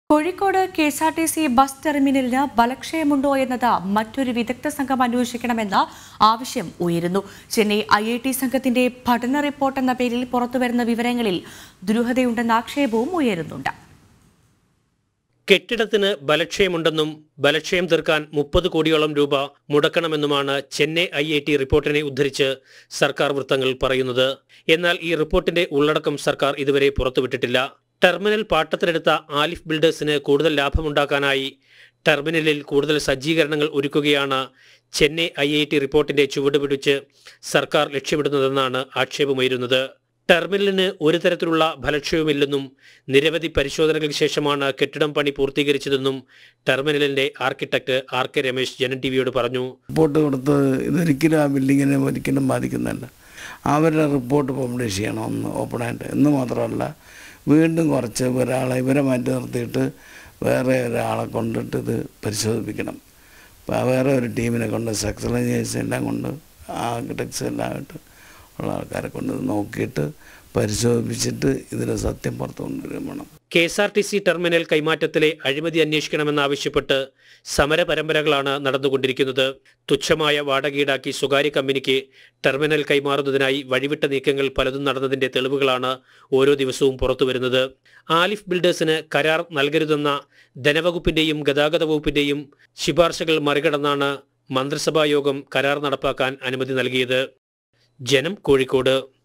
Kozhikode Ksrtc bus ടെർമിനലിന് ബലക്ഷയമുണ്ടോ എന്നത് മറ്റൊരു വിദഗ്ധ സംഘം അന്വേഷിക്കണമെന്ന ആവശ്യം ഉയരുന്നു. ചെന്നൈ IIT സംഘത്തിന്റെ പഠന റിപ്പോർട്ട് എന്ന പേരിൽ പുറത്തുവരുന്ന വിവരങ്ങളിൽ ദുരൂഹതയുണ്ടെന്ന ആക്ഷേപവും ഉയരുന്നുണ്ട്. കെട്ടിടത്തിന് ബലക്ഷയമുണ്ടെന്നും ബലക്ഷയം തീർക്കാൻ 30 കോടിയോളം രൂപ മുടക്കണമെന്നുമാണ് ചെന്നൈ IIT റിപ്പോർട്ടിനെ ഉദ്ധരിച്ച് സർക്കാർ വൃത്തങ്ങൾ പറയുന്നത്. എന്നാൽ ഈ റിപ്പോർട്ടിന്റെ ഉള്ളടക്കം സർക്കാർ ഇതുവരെ പുറത്തുവിട്ടിട്ടില്ല. ടെർമിനൽ പാട്ടത്തിനെടുത്ത ആലിഫ് ബിൽഡേഴ്സിന് കൂടുതൽ ലാഭമുണ്ടാക്കാനായി ടെർമിനലിൽ കൂടുതൽ സജ്ജീകരണങ്ങൾ ഒരുക്കുകയാണ് ചെന്നൈ IIT റിപ്പോർട്ടിന്റെ ചുവട് പിടിച്ച് സർക്കാർ ലക്ഷ്യമിടുന്നതെന്നാണ് ആക്ഷേപമുയരുന്നത്. ടെർമിനലിന് ഒരു തരത്തിലുള്ള ഫലക്ഷയവുമില്ലെന്നും നിരവധി പരിശോധനകൾക്ക് ശേഷമാണ് കെട്ടിടം പണി പൂർത്തീകരിച്ചതെന്നും ടെർമിനലിന്റെ ആർക്കിടെക്ട് RK രമേശ് ജനം ടിവിയോട് പറഞ്ഞു. റിപ്പോർട്ട് കൊടുത്ത് ഇതൊരിക്കലും ആ ബിൽഡിങ്ങിനെ ഒരിക്കലും ബാധിക്കുന്നില്ല. അവരുടെ റിപ്പോർട്ട് പബ്ലിഷ് ചെയ്യണമെന്ന് ഓപ്പണായിട്ട് എന്ന് മാത്രമല്ല, വീണ്ടും കുറച്ച് ഇവരെ മാറ്റി നിർത്തിയിട്ട് വേറെ ഒരാളെ കൊണ്ടിട്ട് ഇത് പരിശോധിപ്പിക്കണം. വേറെ ഒരു ടീമിനെ കൊണ്ട് സ്ട്രക്ചറൽ എഞ്ചിനീയേഴ്സ് എല്ലാം കൊണ്ട് ആർക്കിടെക്ട്സ് എല്ലാം ആയിട്ട് ഉള്ള ആൾക്കാരെ കൊണ്ട് നോക്കിയിട്ട് പരിശോധിപ്പിച്ചിട്ട് ഇതിന് സത്യം പുറത്തു കൊണ്ടുവരണം. Ksrtc ടെർമിനൽ കൈമാറ്റത്തിലെ അഴിമതി അന്വേഷിക്കണമെന്നാവശ്യപ്പെട്ട് സമര പരമ്പരകളാണ് നടന്നുകൊണ്ടിരിക്കുന്നത്. തുച്ഛമായ വാടക ഈടാക്കി സ്വകാര്യ കമ്പനിക്ക് ടെർമിനൽ കൈമാറുന്നതിനായി വഴിവിട്ട നീക്കങ്ങൾ പലതും നടന്നതിന്റെ തെളിവുകളാണ് ഓരോ ദിവസവും പുറത്തുവരുന്നത്. ആലിഫ് ബിൽഡേഴ്സിന് കരാർ നൽകരുതെന്ന ധനവകുപ്പിന്റെയും ഗതാഗത വകുപ്പിന്റെയും ശുപാർശകൾ മറികടന്നാണ് മന്ത്രിസഭാ യോഗം കരാർ നടപ്പാക്കാൻ അനുമതി നൽകിയത്. ജനം, കോഴിക്കോട്.